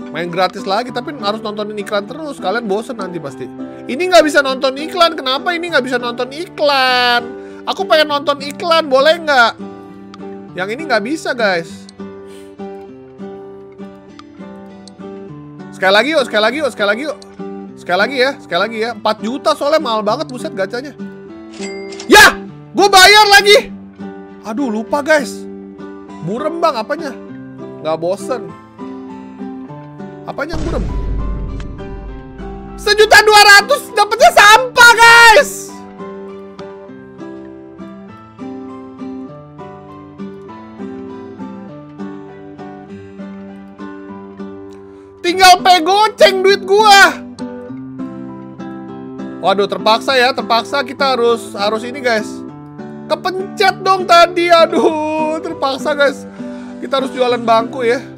Main gratis lagi, tapi harus nontonin iklan terus. Kalian bosen nanti pasti. Ini nggak bisa nonton iklan. Kenapa ini nggak bisa nonton iklan? Aku pengen nonton iklan, boleh nggak? Yang ini nggak bisa, guys. Sekali lagi yuk, sekali lagi yuk, sekali lagi yuk. Sekali lagi ya, sekali lagi ya. 4 juta soalnya mahal banget, buset gacanya. Ya, gue bayar lagi. Aduh, lupa guys. Burem bang, apanya? Nggak bosen. Apanya burem? 1.200.000 dapetnya sampah guys. Tinggal goceng duit gua. Waduh, terpaksa ya, terpaksa kita harus ini guys. Kepencet dong tadi, aduh, terpaksa guys. Kita harus jualan bangku ya.